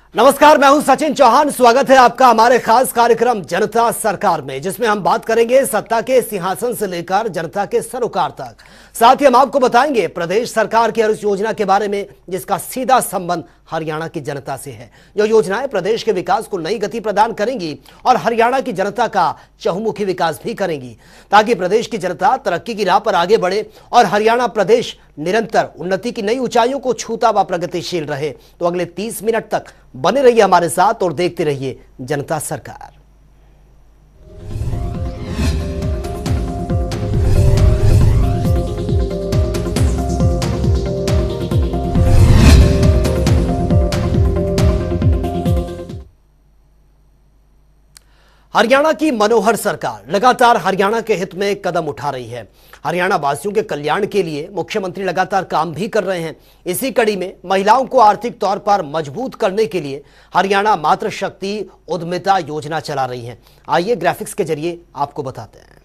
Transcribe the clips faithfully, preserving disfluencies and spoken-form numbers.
नमस्कार, मैं हूं सचिन चौहान। स्वागत है आपका हमारे खास कार्यक्रम जनता सरकार में, जिसमें हम बात करेंगे सत्ता के सिंहासन से लेकर जनता के सरोकार तक। साथ ही हम आपको बताएंगे प्रदेश सरकार की हर उस योजना के बारे में जिसका सीधा संबंध हरियाणा की जनता से है। जो योजनाएं प्रदेश के विकास को नई गति प्रदान करेंगी और हरियाणा की जनता का चहुमुखी विकास भी करेंगी, ताकि प्रदेश की जनता तरक्की की राह पर आगे बढ़े और हरियाणा प्रदेश निरंतर उन्नति की नई ऊंचाइयों को छूता व प्रगतिशील रहे। तो अगले तीस मिनट तक बने रहिए हमारे साथ और देखते रहिए जनता सरकार। हरियाणा की मनोहर सरकार लगातार हरियाणा के हित में कदम उठा रही है। हरियाणा वासियों के कल्याण के लिए मुख्यमंत्री लगातार काम भी कर रहे हैं। इसी कड़ी में महिलाओं को आर्थिक तौर पर मजबूत करने के लिए हरियाणा मातृशक्ति उद्यमिता योजना चला रही है। आइए ग्राफिक्स के जरिए आपको बताते हैं।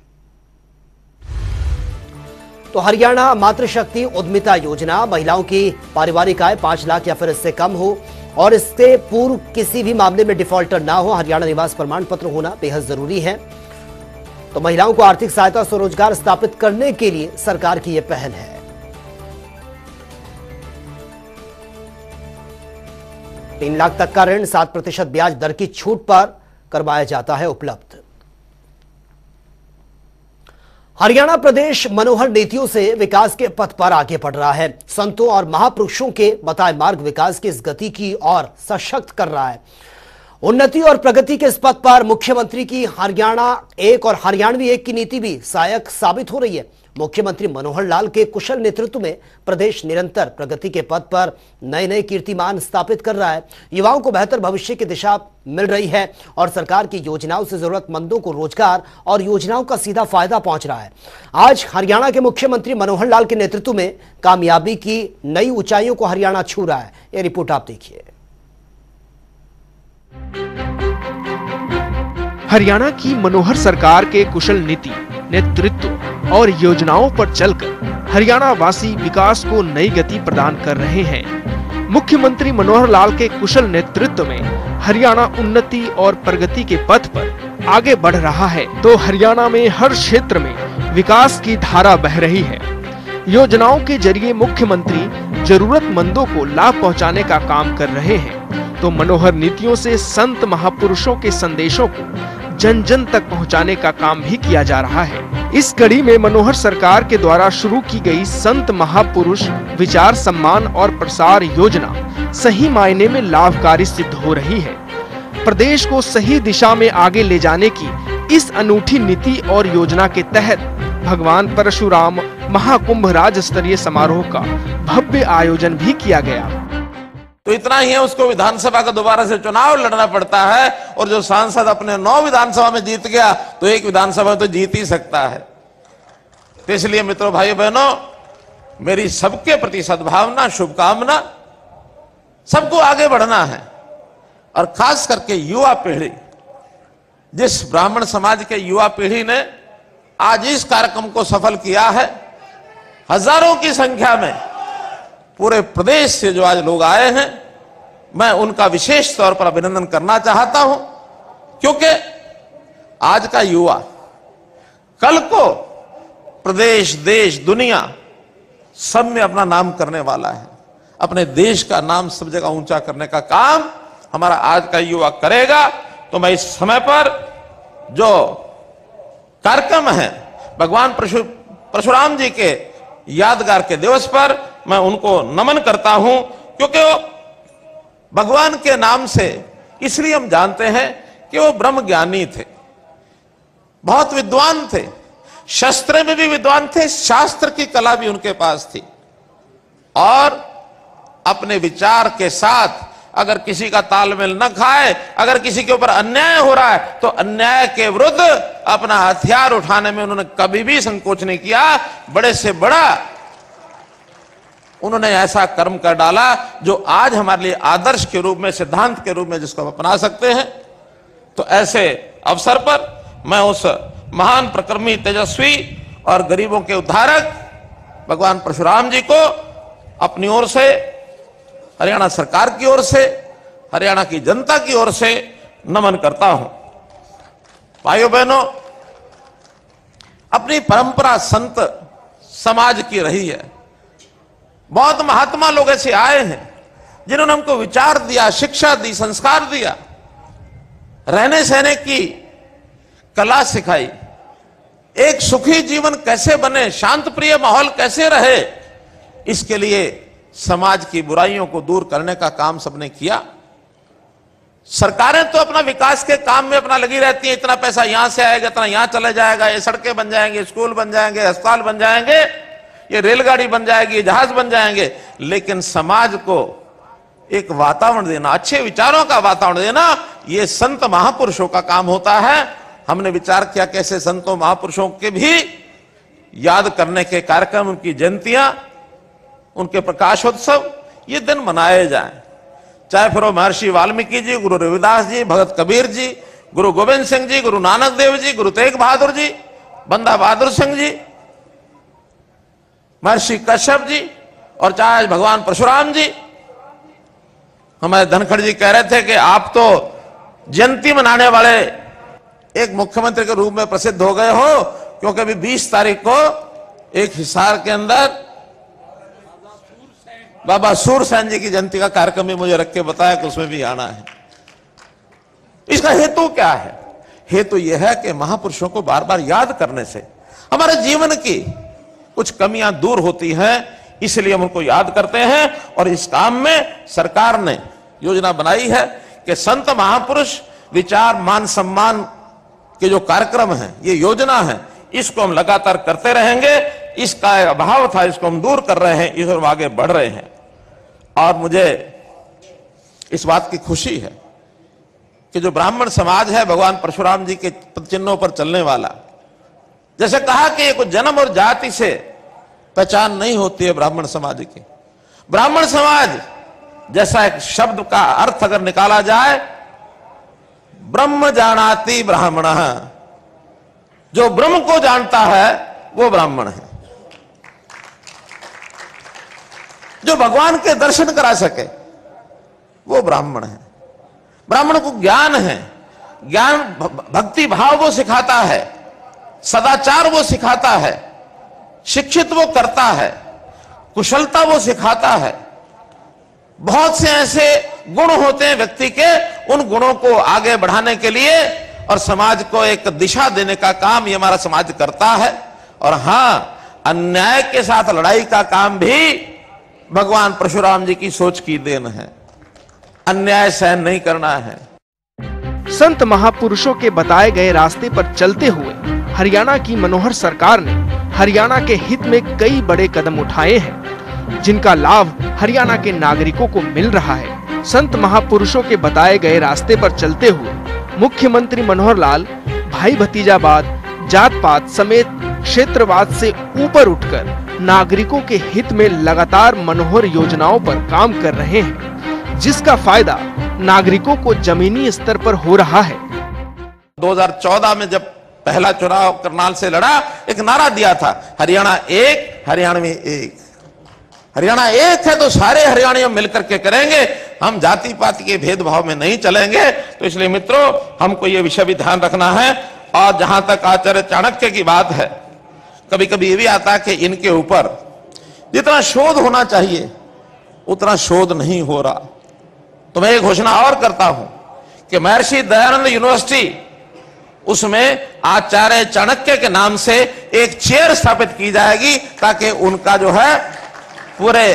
तो हरियाणा मातृशक्ति उद्यमिता योजना महिलाओं की पारिवारिक आय पांच लाख या फिर इससे कम हो और इससे पूर्व किसी भी मामले में डिफॉल्टर ना हो, हरियाणा निवास प्रमाण पत्र होना बेहद जरूरी है। तो महिलाओं को आर्थिक सहायता स्वरोजगार स्थापित करने के लिए सरकार की यह पहल है। तीन लाख तक का ऋण सात प्रतिशत ब्याज दर की छूट पर करवाया जाता है उपलब्ध। हरियाणा प्रदेश मनोहर नीतियों से विकास के पथ पर आगे बढ़ रहा है। संतों और महापुरुषों के बताए मार्ग विकास की इस गति की और सशक्त कर रहा है। उन्नति और प्रगति के इस पथ पर मुख्यमंत्री की हरियाणा एक और हरियाणवी एक की नीति भी सहायक साबित हो रही है। मुख्यमंत्री मनोहर लाल के कुशल नेतृत्व में प्रदेश निरंतर प्रगति के पथ पर नए नए कीर्तिमान स्थापित कर रहा है। युवाओं को बेहतर भविष्य की दिशा मिल रही है और सरकार की योजनाओं से जरूरतमंदों को रोजगार और योजनाओं का सीधा फायदा पहुंच रहा है। आज हरियाणा के मुख्यमंत्री मनोहर लाल के नेतृत्व में कामयाबी की नई ऊंचाइयों को हरियाणा छू रहा है। यह रिपोर्ट आप देखिए। हरियाणा की मनोहर सरकार के कुशल नीति, नेतृत्व और योजनाओं पर चलकर हरियाणा वासी विकास को नई गति प्रदान कर रहे हैं। मुख्यमंत्री मनोहर लाल के कुशल नेतृत्व में हरियाणा उन्नति और प्रगति के पथ पर आगे बढ़ रहा है। तो हरियाणा में हर क्षेत्र में विकास की धारा बह रही है। योजनाओं के जरिए मुख्यमंत्री जरूरतमंदों को लाभ पहुंचाने का काम कर रहे हैं। तो मनोहर नीतियों से संत महापुरुषों के संदेशों को जन जन तक पहुंचाने का काम भी किया जा रहा है। इस कड़ी में मनोहर सरकार के द्वारा शुरू की गई संत महापुरुष विचार सम्मान और प्रसार योजना सही मायने में लाभकारी सिद्ध हो रही है। प्रदेश को सही दिशा में आगे ले जाने की इस अनूठी नीति और योजना के तहत भगवान परशुराम महाकुंभ राज्य स्तरीय समारोह का भव्य आयोजन भी किया गया। तो इतना ही है, उसको विधानसभा का दोबारा से चुनाव लड़ना पड़ता है और जो सांसद अपने नौ विधानसभा में जीत गया तो एक विधानसभा तो जीत ही सकता है। तो इसलिए मित्रों, भाई बहनों, मेरी सबके प्रति सद्भावना, शुभकामना, सबको आगे बढ़ना है और खास करके युवा पीढ़ी, जिस ब्राह्मण समाज के युवा पीढ़ी ने आज इस कार्यक्रम को सफल किया है, हजारों की संख्या में पूरे प्रदेश से जो आज लोग आए हैं, मैं उनका विशेष तौर पर अभिनंदन करना चाहता हूं, क्योंकि आज का युवा कल को प्रदेश, देश, दुनिया सब में अपना नाम करने वाला है। अपने देश का नाम सब जगह ऊंचा करने का काम हमारा आज का युवा करेगा। तो मैं इस समय पर जो कार्यक्रम है भगवान परशुराम जी के यादगार के दिवस पर मैं उनको नमन करता हूं, क्योंकि वो भगवान के नाम से इसलिए हम जानते हैं कि वो ब्रह्म ज्ञानी थे, बहुत विद्वान थे, शस्त्र में भी विद्वान थे, शास्त्र की कला भी उनके पास थी और अपने विचार के साथ अगर किसी का तालमेल न खाए, अगर किसी के ऊपर अन्याय हो रहा है तो अन्याय के विरुद्ध अपना हथियार उठाने में उन्होंने कभी भी संकोच नहीं किया। बड़े से बड़ा उन्होंने ऐसा कर्म कर डाला जो आज हमारे लिए आदर्श के रूप में, सिद्धांत के रूप में जिसको हम अपना सकते हैं। तो ऐसे अवसर पर मैं उस महान प्रकर्मी, तेजस्वी और गरीबों के उद्धारक भगवान परशुराम जी को अपनी ओर से, हरियाणा सरकार की ओर से, हरियाणा की जनता की ओर से नमन करता हूं। भाइयों बहनों, अपनी परंपरा संत समाज की रही है। बहुत महात्मा लोग ऐसे आए हैं जिन्होंने हमको विचार दिया, शिक्षा दी, संस्कार दिया, रहने सहने की कला सिखाई, एक सुखी जीवन कैसे बने, शांत प्रिय माहौल कैसे रहे, इसके लिए समाज की बुराइयों को दूर करने का काम सबने किया। सरकारें तो अपना विकास के काम में अपना लगी रहती है, इतना पैसा यहां से आएगा, इतना यहां चले जाएगा, ये सड़कें बन जाएंगे, स्कूल बन जाएंगे, अस्पताल बन जाएंगे, ये रेलगाड़ी बन जाएगी, जहाज बन जाएंगे। लेकिन समाज को एक वातावरण देना, अच्छे विचारों का वातावरण देना, ये संत महापुरुषों का काम होता है। हमने विचार किया कैसे संतों महापुरुषों के भी याद करने के कार्यक्रम, उनकी जयंतियां, उनके प्रकाशोत्सव ये दिन मनाए जाएं। चाहे फिर वो महर्षि वाल्मीकि जी, गुरु रविदास जी, भगत कबीर जी, गुरु गोविंद सिंह जी, गुरु नानक देव जी, गुरु तेग बहादुर जी, बंदा बहादुर सिंह जी, महर्षि कश्यप जी, और चाहे भगवान परशुराम जी। हमारे धनखड़ जी कह रहे थे कि आप तो जयंती मनाने वाले एक मुख्यमंत्री के रूप में प्रसिद्ध हो गए हो, क्योंकि अभी बीस तारीख को एक हिसार के अंदर बाबा सूरसेन जी की जयंती का कार्यक्रम भी मुझे रख के बताया कि उसमें भी आना है। इसका हेतु क्या है? हेतु यह है कि महापुरुषों को बार बार याद करने से हमारे जीवन की कुछ कमियां दूर होती हैं, इसलिए हम उनको याद करते हैं। और इस काम में सरकार ने योजना बनाई है कि संत महापुरुष विचार मान सम्मान के जो कार्यक्रम है, ये योजना है, इसको हम लगातार करते रहेंगे। इसका अभाव था, इसको हम दूर कर रहे हैं, इस और आगे बढ़ रहे हैं। और मुझे इस बात की खुशी है कि जो ब्राह्मण समाज है, भगवान परशुराम जी के चिन्हों पर चलने वाला, जैसे कहा कि कुछ जन्म और जाति से पहचान नहीं होती है ब्राह्मण समाज की। ब्राह्मण समाज जैसा एक शब्द का अर्थ अगर निकाला जाए, ब्रह्म जानाति ब्राह्मण, जो ब्रह्म को जानता है वो ब्राह्मण है। जो भगवान के दर्शन करा सके वो ब्राह्मण है। ब्राह्मण को ज्ञान है, ज्ञान भक्ति भाव वो सिखाता है, सदाचार वो सिखाता है, शिक्षित वो करता है, कुशलता वो सिखाता है। बहुत से ऐसे गुण होते हैं व्यक्ति के, उन गुणों को आगे बढ़ाने के लिए और समाज को एक दिशा देने का काम ये हमारा समाज करता है। और हां, अन्याय के साथ लड़ाई का काम भी भगवान परशुराम जी की सोच की देन है। अन्याय सहन नहीं करना है। संत महापुरुषों के बताए गए रास्ते पर चलते हुए हरियाणा की मनोहर सरकार ने हरियाणा के हित में कई बड़े कदम उठाए हैं, जिनका लाभ हरियाणा के नागरिकों को मिल रहा है। संत महापुरुषों के बताए गए रास्ते पर चलते हुए मुख्यमंत्री मनोहर लाल भाई भतीजावाद, जात पात समेत क्षेत्रवाद से ऊपर उठकर नागरिकों के हित में लगातार मनोहर योजनाओं पर काम कर रहे हैं, जिसका फायदा नागरिकों को जमीनी स्तर पर हो रहा है। दो हज़ार चौदह में जब पहला चुनाव करनाल से लड़ा, एक नारा दिया था, हरियाणा एक, हरियाणवी एक। हरियाणा एक है तो सारे हरियाणवी मिलकर के करेंगे, हम जाति पाति के भेदभाव में नहीं चलेंगे। तो इसलिए मित्रों, हमको ये विषय भी ध्यान रखना है। और जहां तक आचार्य चाणक्य की बात है, कभी कभी ये भी आता है कि इनके ऊपर जितना शोध होना चाहिए उतना शोध नहीं हो रहा। तो मैं ये घोषणा और करता हूं कि महर्षि दयानंद यूनिवर्सिटी, उसमें आचार्य चाणक्य के नाम से एक चेयर स्थापित की जाएगी, ताकि उनका जो है पूरे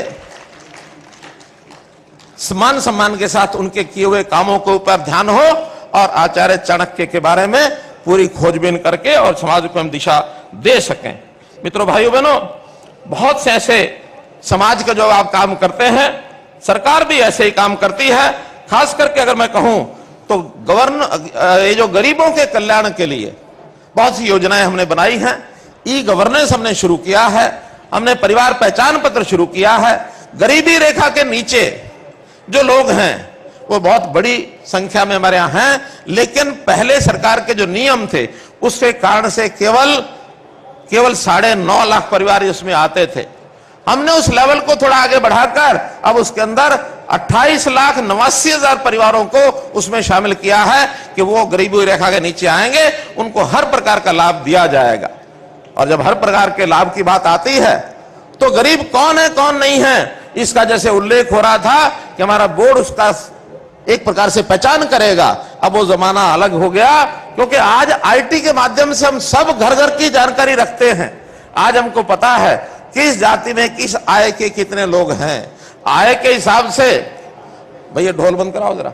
सम्मान सम्मान के साथ उनके किए हुए कामों के ऊपर ध्यान हो और आचार्य चाणक्य के बारे में पूरी खोजबीन करके और समाज को हम दिशा दे सकें। मित्रों, भाइयों बहनों, बहुत से ऐसे समाज का जो आप काम करते हैं, सरकार भी ऐसे ही काम करती है। खास करके अगर मैं कहूं तो गवर्न ये जो गरीबों के कल्याण के लिए बहुत सी योजनाएं हमने बनाई हैं। ई गवर्नेंस हमने शुरू किया है, हमने परिवार पहचान पत्र शुरू किया है। गरीबी रेखा के नीचे जो लोग हैं वो बहुत बड़ी संख्या में हमारे यहाँ हैं, लेकिन पहले सरकार के जो नियम थे उसके कारण से केवल केवल साढ़े नौ लाख परिवार उसमें आते थे। हमने उस लेवल को थोड़ा आगे बढ़ाकर अब उसके अंदर अट्ठाईस लाख नवासी हजार परिवारों को उसमें शामिल किया है कि वो गरीबी रेखा के नीचे आएंगे, उनको हर प्रकार का लाभ दिया जाएगा। और जब हर प्रकार के लाभ की बात आती है तो गरीब कौन है कौन नहीं है, इसका जैसे उल्लेख हो रहा था कि हमारा बोर्ड उसका एक प्रकार से पहचान करेगा। अब वो जमाना अलग हो गया, क्योंकि आज आईटी के माध्यम से हम सब घर घर की जानकारी रखते हैं। आज हमको पता है किस जाति में किस आय के कितने लोग हैं। आय के हिसाब से, भैया ढोल बंद कराओ जरा,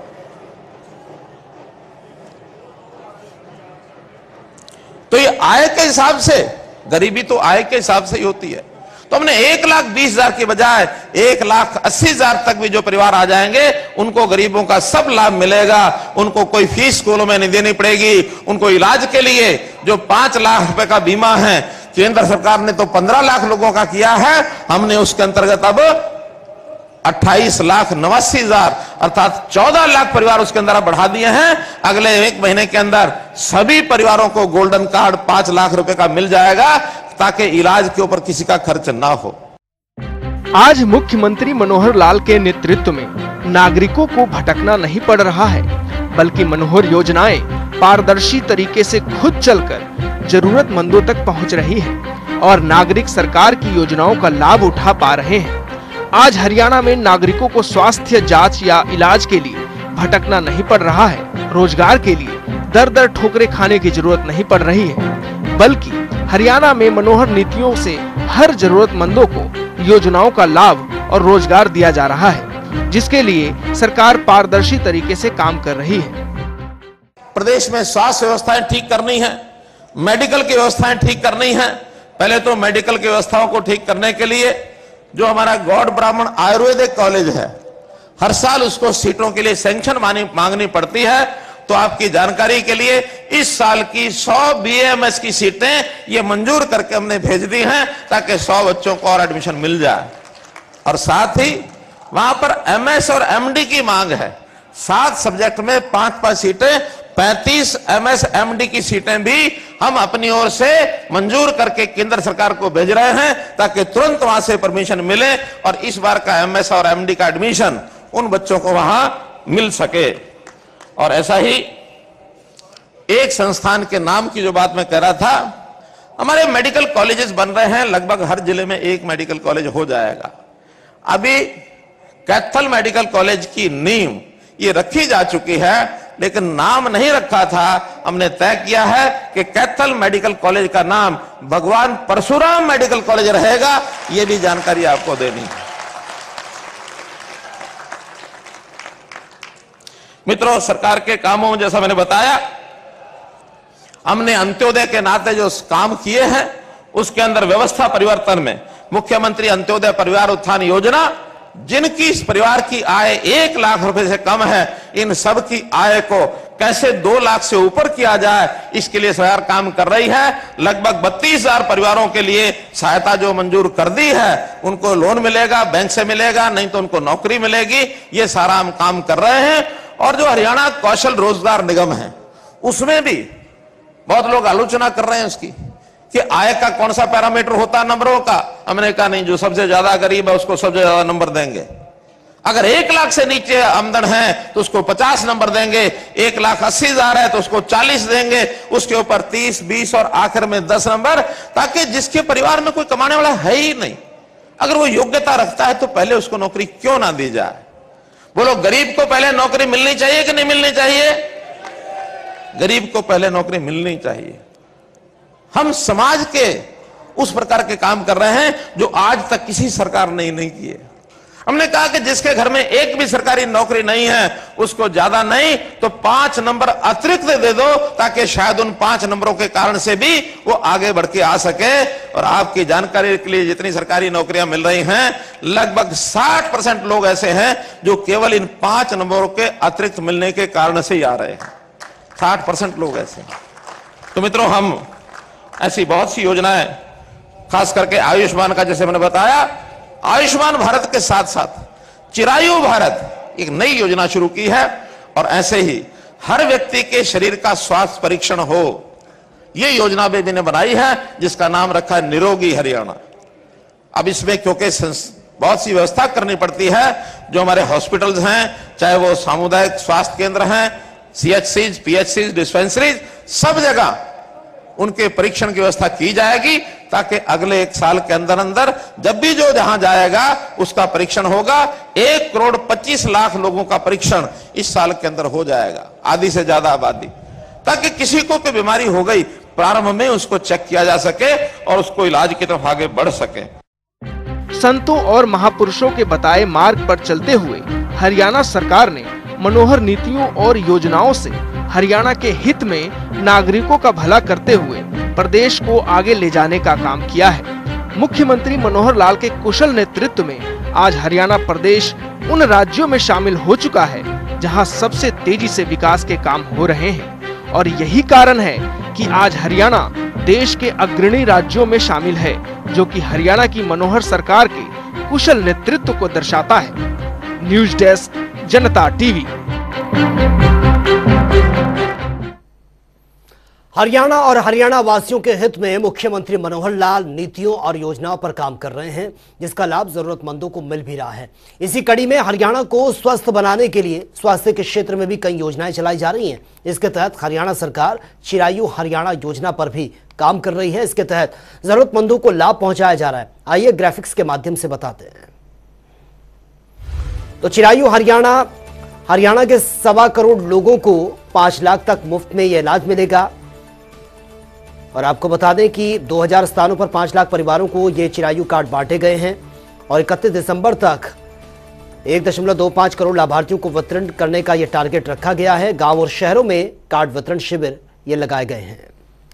तो ये आय के हिसाब से, गरीबी तो आय के हिसाब से ही होती है। तो हमने एक लाख बीस हजार की बजाय एक लाख अस्सी हजार तक भी जो परिवार आ जाएंगे उनको गरीबों का सब लाभ मिलेगा। उनको कोई फीस स्कूलों में नहीं देनी पड़ेगी। उनको इलाज के लिए जो पांच लाख रुपए का बीमा है, केंद्र सरकार ने तो पंद्रह लाख लोगों का किया है, हमने उसके अंतर्गत अब अट्ठाईस लाख नवासी हजार अर्थात चौदह लाख परिवार उसके अंदर बढ़ा दिए हैं। अगले एक महीने के अंदर सभी परिवारों को गोल्डन कार्ड पांच लाख रुपए का मिल जाएगा, ताकि इलाज के ऊपर किसी का खर्च ना हो। आज मुख्यमंत्री मनोहर लाल के नेतृत्व में नागरिकों को भटकना नहीं पड़ रहा है, बल्कि मनोहर योजनाएं पारदर्शी तरीके से खुद चलकर जरूरतमंदों तक पहुंच रही है और नागरिक सरकार की योजनाओं का लाभ उठा पा रहे हैं। आज हरियाणा में नागरिकों को स्वास्थ्य जांच या इलाज के लिए भटकना नहीं पड़ रहा है। रोजगार के लिए दर दर ठोकरें खाने की जरूरत नहीं पड़ रही है, बल्कि हरियाणा में मनोहर नीतियों से हर जरूरतमंदों को योजनाओं का लाभ और रोजगार दिया जा रहा है, जिसके लिए सरकार पारदर्शी तरीके से काम कर रही है। प्रदेश में स्वास्थ्य व्यवस्थाएं ठीक करनी है, मेडिकल की व्यवस्थाएं ठीक करनी है। पहले तो मेडिकल की व्यवस्थाओं को ठीक करने के लिए जो हमारा गौड़ ब्राह्मण आयुर्वेदिक कॉलेज है, हर साल उसको सीटों के लिए सैंक्शन मांगनी पड़ती है। तो आपकी जानकारी के लिए इस साल की सौ बीएमएस की सीटें ये मंजूर करके हमने भेज दी हैं, ताकि सौ बच्चों को और एडमिशन मिल जाए। और साथ ही वहां पर एमएस और एमडी की मांग है। सात सब्जेक्ट में पांच पांच सीटें, पैंतीस एमएस एमडी की सीटें भी हम अपनी ओर से मंजूर करके केंद्र सरकार को भेज रहे हैं, ताकि तुरंत वहां से परमिशन मिले और इस बार का एमएस और एमडी का एडमिशन उन बच्चों को वहां मिल सके। और ऐसा ही एक संस्थान के नाम की जो बात मैं कह रहा था, हमारे मेडिकल कॉलेजेस बन रहे हैं, लगभग हर जिले में एक मेडिकल कॉलेज हो जाएगा। अभी कैथल मेडिकल कॉलेज की नींव ये रखी जा चुकी है, लेकिन नाम नहीं रखा था। हमने तय किया है कि कैथल मेडिकल कॉलेज का नाम भगवान परशुराम मेडिकल कॉलेज रहेगा। ये भी जानकारी आपको देनी है। मित्रों, सरकार के कामों में जैसा मैंने बताया, हमने अंत्योदय के नाते जो काम किए हैं उसके अंदर व्यवस्था परिवर्तन में मुख्यमंत्री अंत्योदय परिवार उत्थान योजना, जिनकी इस परिवार की आय एक लाख रुपए से कम है, इन सब की आय को कैसे दो लाख से ऊपर किया जाए, इसके लिए सरकार काम कर रही है। लगभग बत्तीस हजार परिवारों के लिए सहायता जो मंजूर कर दी है, उनको लोन मिलेगा, बैंक से मिलेगा, नहीं तो उनको नौकरी मिलेगी। ये सारा हम काम कर रहे हैं। और जो हरियाणा कौशल रोजगार निगम है, उसमें भी बहुत लोग आलोचना कर रहे हैं उसकी कि आय का कौन सा पैरामीटर होता है नंबरों का। हमने कहा नहीं, जो सबसे ज्यादा गरीब है उसको सबसे ज्यादा नंबर देंगे। अगर एक लाख से नीचे आमदन है तो उसको पचास नंबर देंगे, एक लाख अस्सी हजार है तो उसको चालीस देंगे, उसके ऊपर तीस, बीस और आखिर में दस नंबर, ताकि जिसके परिवार में कोई कमाने वाला है ही नहीं, अगर वो योग्यता रखता है तो पहले उसको नौकरी क्यों ना दी जाए। बोलो, गरीब को पहले नौकरी मिलनी चाहिए कि नहीं मिलनी चाहिए? गरीब को पहले नौकरी मिलनी चाहिए। हम समाज के उस प्रकार के काम कर रहे हैं जो आज तक किसी सरकार ने नहीं किए। हमने कहा कि जिसके घर में एक भी सरकारी नौकरी नहीं है उसको ज्यादा नहीं तो पांच नंबर अतिरिक्त दे दो, ताकि शायद उन पांच नंबरों के कारण से भी वो आगे बढ़ के आ सके। और आपकी जानकारी के लिए जितनी सरकारी नौकरियां मिल रही हैं, लगभग साठ परसेंट लोग ऐसे हैं जो केवल इन पांच नंबरों के अतिरिक्त मिलने के कारण से ही आ रहे हैं। साठ परसेंट लोग ऐसे हैं। तो मित्रों, हम ऐसी बहुत सी योजनाएं, खास करके आयुष्मान का, जैसे मैंने बताया, आयुष्मान भारत के साथ साथ चिरायु भारत एक नई योजना शुरू की है। और ऐसे ही हर व्यक्ति के शरीर का स्वास्थ्य परीक्षण हो, यह योजना भी मैंने बनाई है, जिसका नाम रखा है निरोगी हरियाणा। अब इसमें क्योंकि बहुत सी व्यवस्था करनी पड़ती है। जो हमारे हॉस्पिटल्स हैं, चाहे वो सामुदायिक स्वास्थ्य केंद्र हैं, सीएचसीज, पीएचसीज, डिस्पेंसरीज, सब जगह उनके परीक्षण की व्यवस्था की जाएगी ताकि अगले एक साल के अंदर अंदर जब भी जो जहां जाएगा उसका परीक्षण होगा। एक करोड़ पच्चीस लाख लोगों का परीक्षण इस साल के अंदर हो जाएगा, आधी से ज्यादा आबादी, ताकि किसी को कोई बीमारी हो गई प्रारंभ में उसको चेक किया जा सके और उसको इलाज की तरफ आगे बढ़ सके। संतों और महापुरुषों के बताए मार्ग पर चलते हुए हरियाणा सरकार ने मनोहर नीतियों और योजनाओं से हरियाणा के हित में नागरिकों का भला करते हुए प्रदेश को आगे ले जाने का काम किया है। मुख्यमंत्री मनोहर लाल के कुशल नेतृत्व में आज हरियाणा प्रदेश उन राज्यों में शामिल हो चुका है जहां सबसे तेजी से विकास के काम हो रहे हैं और यही कारण है कि आज हरियाणा देश के अग्रणी राज्यों में शामिल है, जो कि हरियाणा की मनोहर सरकार के कुशल नेतृत्व को दर्शाता है। News desk, Janta TV. Haryana और हरियाणा वासियों के हित में मुख्यमंत्री मनोहर लाल नीतियों और योजनाओं पर काम कर रहे हैं, जिसका लाभ जरूरतमंदों को मिल भी रहा है। इसी कड़ी में हरियाणा को स्वस्थ बनाने के लिए स्वास्थ्य के क्षेत्र में भी कई योजनाएं चलाई जा रही हैं। इसके तहत हरियाणा सरकार चिरायु हरियाणा योजना पर भी काम कर रही है। इसके तहत जरूरतमंदों को लाभ पहुंचाया जा रहा है। आइए ग्राफिक्स के माध्यम से बताते हैं। तो चिरायु हरियाणा हरियाणा के सवा करोड़ लोगों को पांच लाख तक मुफ्त में यह इलाज मिलेगा। और आपको बता दें कि दो हज़ार स्थानों पर पांच लाख परिवारों को ये चिरायु कार्ड बांटे गए हैं और इकतीस दिसंबर तक एक दशमलव दो पांच करोड़ लाभार्थियों को वितरण करने का यह टारगेट रखा गया है। गांव और शहरों में कार्ड वितरण शिविर ये लगाए गए हैं।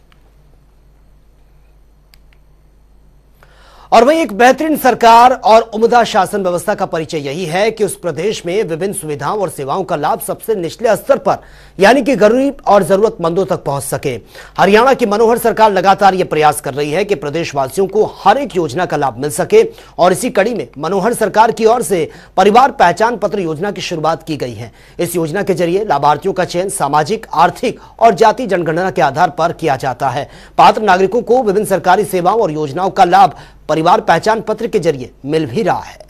और वहीं एक बेहतरीन सरकार और उम्दा शासन व्यवस्था का परिचय यही है कि उस प्रदेश में विभिन्न सुविधाओं और सेवाओं का लाभ सबसे निचले स्तर पर यानी कि गरीब और जरूरतमंदों तक पहुंच सके। हरियाणा की मनोहर सरकार लगातार यह प्रयास कर रही है कि प्रदेशवासियों को हर एक योजना का लाभ मिल सके और इसी कड़ी में मनोहर सरकार की ओर से परिवार पहचान पत्र योजना की शुरुआत की गई है। इस योजना के जरिए लाभार्थियों का चयन सामाजिक, आर्थिक और जाति जनगणना के आधार पर किया जाता है। पात्र नागरिकों को विभिन्न सरकारी सेवाओं और योजनाओं का लाभ परिवार पहचान पत्र के जरिए मिल भी रहा है।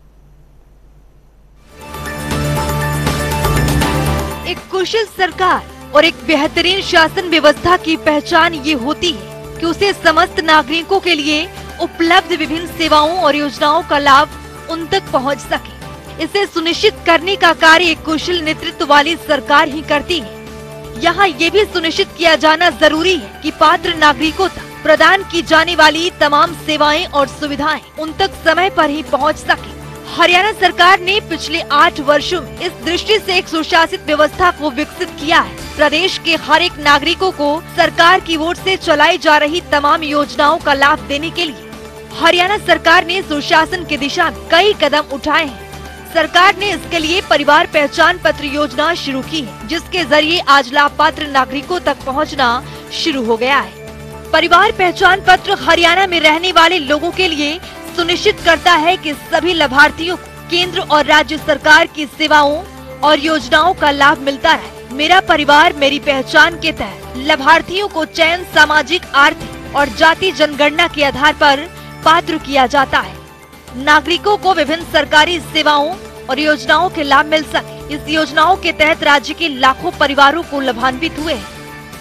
एक कुशल सरकार और एक बेहतरीन शासन व्यवस्था की पहचान ये होती है कि उसे समस्त नागरिकों के लिए उपलब्ध विभिन्न सेवाओं और योजनाओं का लाभ उन तक पहुंच सके। इसे सुनिश्चित करने का कार्य एक कुशल नेतृत्व वाली सरकार ही करती है। यहाँ ये भी सुनिश्चित किया जाना जरूरी है कि पात्र नागरिकों तक प्रदान की जाने वाली तमाम सेवाएं और सुविधाएं उन तक समय पर ही पहुंच सके। हरियाणा सरकार ने पिछले आठ वर्षों में इस दृष्टि से एक सुशासित व्यवस्था को विकसित किया है। प्रदेश के हर एक नागरिकों को सरकार की ओर से चलाई जा रही तमाम योजनाओं का लाभ देने के लिए हरियाणा सरकार ने सुशासन की दिशा में कई कदम उठाए हैं। सरकार ने इसके लिए परिवार पहचान पत्र योजना शुरू की है, जिसके जरिए आज लाभ पात्र नागरिकों तक पहुँचना शुरू हो गया है। परिवार पहचान पत्र हरियाणा में रहने वाले लोगों के लिए सुनिश्चित करता है कि सभी लाभार्थियों को केंद्र और राज्य सरकार की सेवाओं और योजनाओं का लाभ मिलता रहे। मेरा परिवार मेरी पहचान के तहत लाभार्थियों को चयन सामाजिक, आर्थिक और जाति जनगणना के आधार पर पात्र किया जाता है। नागरिकों को विभिन्न सरकारी सेवाओं और योजनाओं के लाभ मिल सके। इस योजनाओं के तहत राज्य के लाखों परिवारों को लाभान्वित हुए हैं।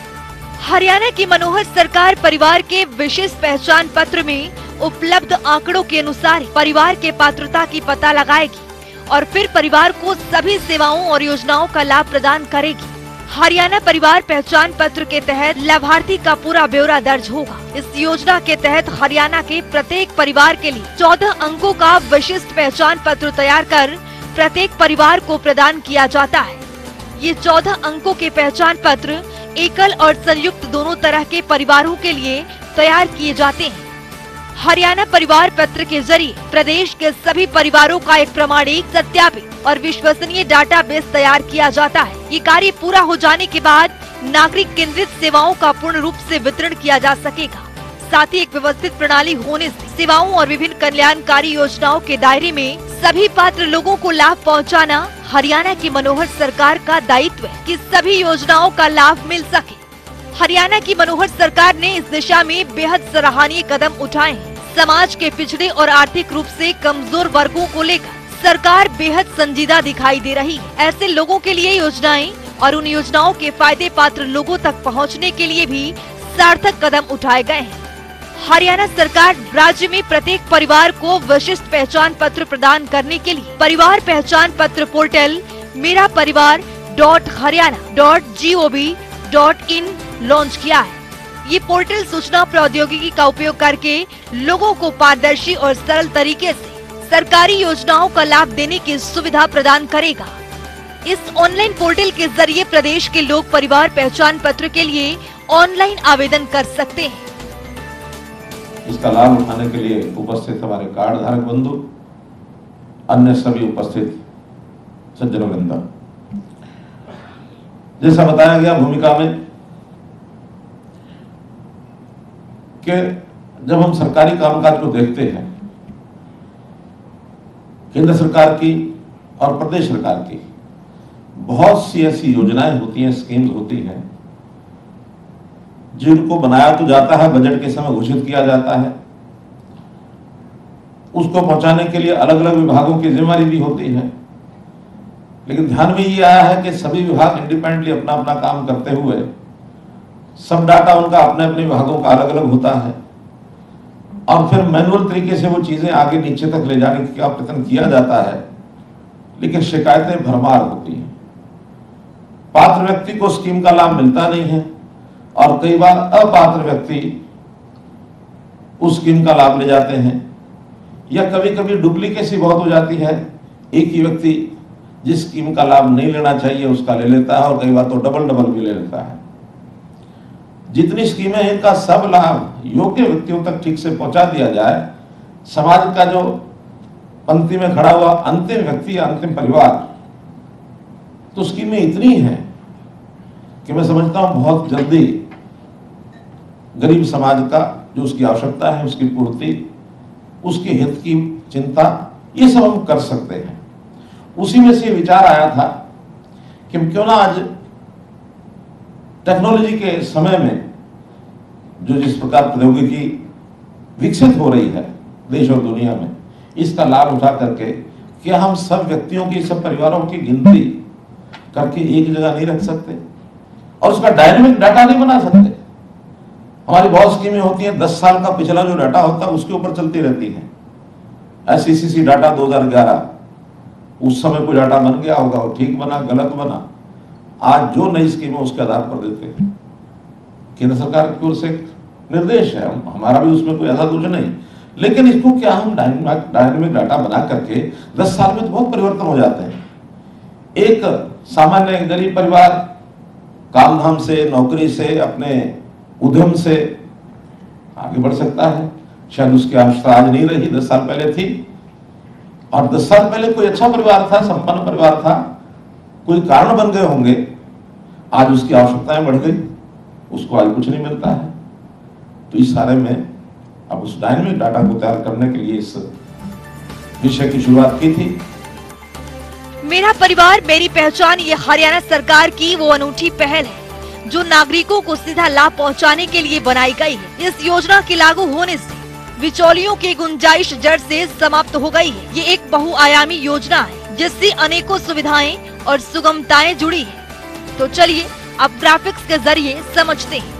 हरियाणा की मनोहर सरकार परिवार के विशेष पहचान पत्र में उपलब्ध आंकड़ों के अनुसार परिवार के पात्रता की पता लगाएगी और फिर परिवार को सभी सेवाओं और योजनाओं का लाभ प्रदान करेगी। हरियाणा परिवार पहचान पत्र के तहत लाभार्थी का पूरा ब्यौरा दर्ज होगा। इस योजना के तहत हरियाणा के प्रत्येक परिवार के लिए चौदह अंकों का विशिष्ट पहचान पत्र तैयार कर प्रत्येक परिवार को प्रदान किया जाता है। ये चौदह अंकों के पहचान पत्र एकल और संयुक्त दोनों तरह के परिवारों के लिए तैयार किए जाते हैं। हरियाणा परिवार पत्र के जरिए प्रदेश के सभी परिवारों का एक प्रमाणिक, सत्यापित और विश्वसनीय डाटाबेस तैयार किया जाता है। ये कार्य पूरा हो जाने के बाद नागरिक केंद्रित सेवाओं का पूर्ण रूप से वितरण किया जा सकेगा। साथ ही एक व्यवस्थित प्रणाली होने से सेवाओं और विभिन्न कल्याणकारी योजनाओं के दायरे में सभी पात्र लोगों को लाभ पहुंचाना हरियाणा की मनोहर सरकार का दायित्व है कि सभी योजनाओं का लाभ मिल सके। हरियाणा की मनोहर सरकार ने इस दिशा में बेहद सराहनीय कदम उठाए हैं। समाज के पिछड़े और आर्थिक रूप से कमजोर वर्गों को लेकर सरकार बेहद संजीदा दिखाई दे रही है। ऐसे लोगों के लिए योजनाएं और उन योजनाओं के फायदे पात्र लोगों तक पहुंचने के लिए भी सार्थक कदम उठाए गए हैं। हरियाणा सरकार राज्य में प्रत्येक परिवार को विशिष्ट पहचान पत्र प्रदान करने के लिए परिवार पहचान पत्र portal Mera Parivar dot Haryana dot G O V dot in launch किया है। ये पोर्टल सूचना प्रौद्योगिकी का उपयोग करके लोगों को पारदर्शी और सरल तरीके से सरकारी योजनाओं का लाभ देने की सुविधा प्रदान करेगा। इस ऑनलाइन पोर्टल के जरिए प्रदेश के लोग परिवार पहचान पत्र के लिए ऑनलाइन आवेदन कर सकते हैं। इसका लाभ उठाने के लिए उपस्थित हमारे कार्ड धारक बंधु, अन्य सभी उपस्थित सज्जनों, जैसा बताया गया भूमिका में कि जब हम सरकारी कामकाज को देखते हैं, केंद्र सरकार की और प्रदेश सरकार की बहुत सी ऐसी योजनाएं होती हैं, स्कीम्स होती हैं, जिनको बनाया तो जाता है, बजट के समय घोषित किया जाता है, उसको पहुंचाने के लिए अलग अलग विभागों की जिम्मेदारी भी होती है। लेकिन ध्यान में ये आया है कि सभी विभाग इंडिपेंडेंटली अपना अपना काम करते हुए सब डाटा उनका अपने अपने विभागों का अलग अलग होता है और फिर मैनुअल तरीके से वो चीजें आगे नीचे तक ले जाने का प्रयत्न किया जाता है, लेकिन शिकायतें भरमार होती हैं। पात्र व्यक्ति को स्कीम का लाभ मिलता नहीं है और कई बार अपात्र व्यक्ति उस स्कीम का लाभ ले जाते हैं, या कभी कभी डुप्लीकेसी बहुत हो जाती है। एक ही व्यक्ति जिस स्कीम का लाभ नहीं लेना चाहिए उसका ले लेता है और कई बार तो डबल डबल भी ले लेता है। जितनी स्कीमें हैं इनका सब लाभ योग्य व्यक्तियों तक ठीक से पहुंचा दिया जाए, समाज का जो पंक्ति में खड़ा हुआ अंतिम व्यक्ति या अंतिम परिवार, तो स्कीमें इतनी हैं कि मैं समझता हूं बहुत जल्दी गरीब समाज का जो उसकी आवश्यकता है उसकी पूर्ति, उसके हित की चिंता, ये सब हम कर सकते हैं। उसी में से विचार आया था कि क्यों ना आज टेक्नोलॉजी के समय में जो जिस प्रकार प्रौद्योगिकी विकसित हो रही है देश और दुनिया में, इसका लाभ उठा करके क्या हम सब व्यक्तियों की, सब परिवारों की गिनती करके एक जगह नहीं रख सकते और उसका डायनेमिक डाटा नहीं बना सकते। हमारी बहुत स्कीमें होती हैं, दस साल का पिछला जो डाटा होता है उसके ऊपर चलती रहती है। एस ई सी सी डाटा दो हज़ार ग्यारह, उस समय कोई डाटा बन गया होगा, वो ठीक बना, गलत बना, आज जो नई स्कीम है उसके आधार पर देते हैं। केंद्र सरकार की ओर से निर्देश है, हमारा भी उसमें कोई ऐसा कुछ नहीं, लेकिन इसको क्या हम डायनेमिक डाटा बना करके दस साल में तो बहुत परिवर्तन हो जाते हैं। एक सामान्य गरीब परिवार काम धाम से, नौकरी से, अपने उद्यम से आगे बढ़ सकता है। शायद उसकी आवश्यकता आज नहीं रही, दस साल पहले थी, और दस साल पहले कोई अच्छा परिवार था, संपन्न परिवार था, कोई कारण बन गए होंगे, आज उसकी आवश्यकताएं बढ़ गई, उसको आज कुछ नहीं मिलता है। तो इस सारे में अब उस डायनेमिक डाटा को तैयार करने के लिए इस विषय की शुरुआत की थी। मेरा परिवार मेरी पहचान ये हरियाणा सरकार की वो अनूठी पहल है जो नागरिकों को सीधा लाभ पहुंचाने के लिए बनाई गई है। इस योजना के लागू होने से बिचौलियों की गुंजाइश जड़ से समाप्त हो गई है। ये एक बहुआयामी योजना है जिससे अनेकों सुविधाएं और सुगमताएं जुड़ी है। तो चलिए अब ग्राफिक्स के जरिए समझते हैं।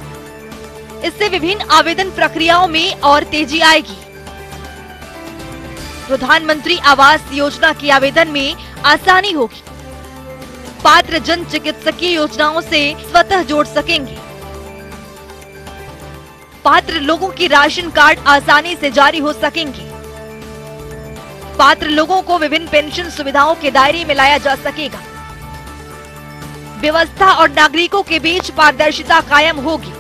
इससे विभिन्न आवेदन प्रक्रियाओं में और तेजी आएगी। प्रधानमंत्री आवास योजना के आवेदन में आसानी होगी। पात्र जन चिकित्सकीय योजनाओं से स्वतः जोड़ सकेंगे। पात्र लोगों की राशन कार्ड आसानी से जारी हो सकेंगे। पात्र लोगों को विभिन्न पेंशन सुविधाओं के दायरे में लाया जा सकेगा। व्यवस्था और नागरिकों के बीच पारदर्शिता कायम होगी।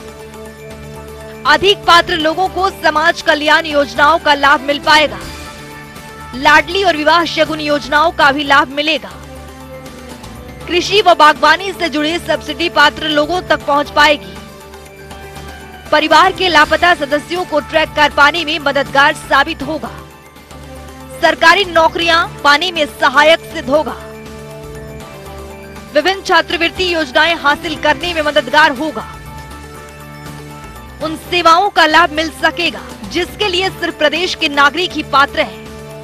अधिक पात्र लोगों को समाज कल्याण योजनाओं का लाभ मिल पाएगा। लाडली और विवाह शगुन योजनाओं का भी लाभ मिलेगा। कृषि व बागवानी से जुड़े सब्सिडी पात्र लोगों तक पहुंच पाएगी। परिवार के लापता सदस्यों को ट्रैक कर पाने में मददगार साबित होगा। सरकारी नौकरियां पाने में सहायक सिद्ध होगा। विभिन्न छात्रवृत्ति योजनाएं हासिल करने में मददगार होगा। उन सेवाओं का लाभ मिल सकेगा जिसके लिए सिर्फ प्रदेश के नागरिक ही पात्र हैं।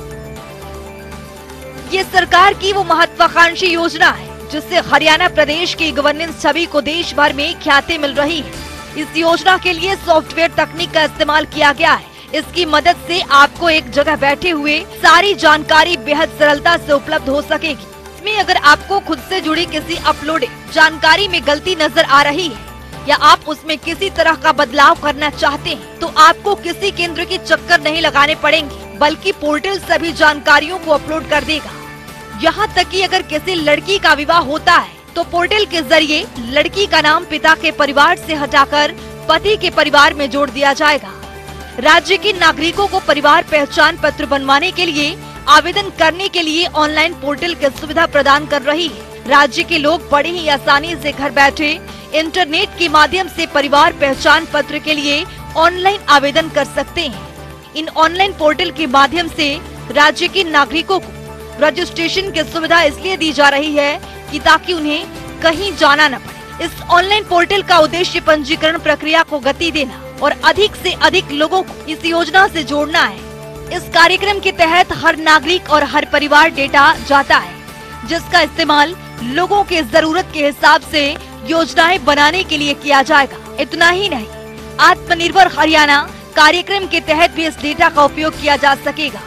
ये सरकार की वो महत्वाकांक्षी योजना है जिससे हरियाणा प्रदेश की गवर्नेंस छवि को देश भर में ख्याति मिल रही है। इस योजना के लिए सॉफ्टवेयर तकनीक का इस्तेमाल किया गया है। इसकी मदद से आपको एक जगह बैठे हुए सारी जानकारी बेहद सरलता से उपलब्ध हो सकेगी। इसमें अगर आपको खुद से जुड़ी किसी अपलोडेड जानकारी में गलती नजर आ रही है या आप उसमें किसी तरह का बदलाव करना चाहते हैं तो आपको किसी केंद्र के चक्कर नहीं लगाने पड़ेंगे, बल्कि पोर्टल सभी जानकारियों को अपलोड कर देगा। यहाँ तक कि अगर किसी लड़की का विवाह होता है तो पोर्टल के जरिए लड़की का नाम पिता के परिवार से हटाकर पति के परिवार में जोड़ दिया जाएगा। राज्य के नागरिकों को परिवार पहचान पत्र बनवाने के लिए आवेदन करने के लिए ऑनलाइन पोर्टल की सुविधा प्रदान कर रही है। राज्य के लोग बड़े ही आसानी से घर बैठे इंटरनेट के माध्यम से परिवार पहचान पत्र के लिए ऑनलाइन आवेदन कर सकते हैं। इन ऑनलाइन पोर्टल के माध्यम से राज्य के नागरिकों को रजिस्ट्रेशन की सुविधा इसलिए दी जा रही है कि ताकि उन्हें कहीं जाना न पड़े। इस ऑनलाइन पोर्टल का उद्देश्य पंजीकरण प्रक्रिया को गति देना और अधिक से अधिक लोगों को इस योजना से जोड़ना है। इस कार्यक्रम के तहत हर नागरिक और हर परिवार डेटा जाता है, जिसका इस्तेमाल लोगों के जरूरत के हिसाब से योजनाएं बनाने के लिए किया जाएगा। इतना ही नहीं, आत्मनिर्भर हरियाणा कार्यक्रम के तहत भी इस डेटा का उपयोग किया जा सकेगा।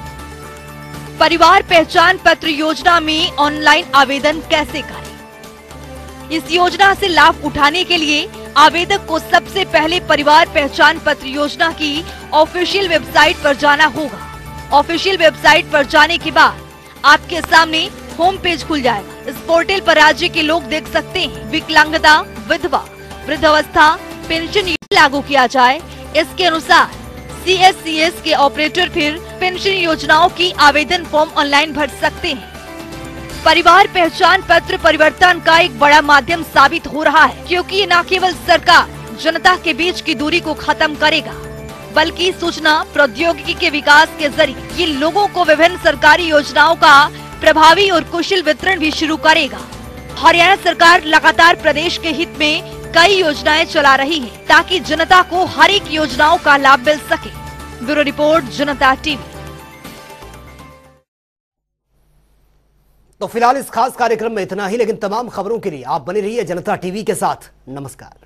परिवार पहचान पत्र योजना में ऑनलाइन आवेदन कैसे करें? इस योजना से लाभ उठाने के लिए आवेदक को सबसे पहले परिवार पहचान पत्र योजना की ऑफिशियल वेबसाइट पर जाना होगा। ऑफिशियल वेबसाइट पर जाने के बाद आपके सामने होम पेज खुल जाएगा। इस पोर्टल पर राज्य के लोग देख सकते हैं विकलांगता, विधवा, वृद्धावस्था पेंशन लागू किया जाए। इसके अनुसार सी एस सी एस के ऑपरेटर फिर पेंशन योजनाओं की आवेदन फॉर्म ऑनलाइन भर सकते हैं। परिवार पहचान पत्र परिवर्तन का एक बड़ा माध्यम साबित हो रहा है, क्योंकि ये न केवल सरकार जनता के बीच की दूरी को खत्म करेगा, बल्कि सूचना प्रौद्योगिकी के विकास के जरिए ये लोगों को विभिन्न सरकारी योजनाओं का प्रभावी और कुशल वितरण भी शुरू करेगा। हरियाणा सरकार लगातार प्रदेश के हित में कई योजनाएं चला रही है ताकि जनता को हर एक योजनाओं का लाभ मिल सके। Bureau report, Janta TV. तो फिलहाल इस खास कार्यक्रम में इतना ही, लेकिन तमाम खबरों के लिए आप बने रहिए जनता टीवी के साथ। नमस्कार।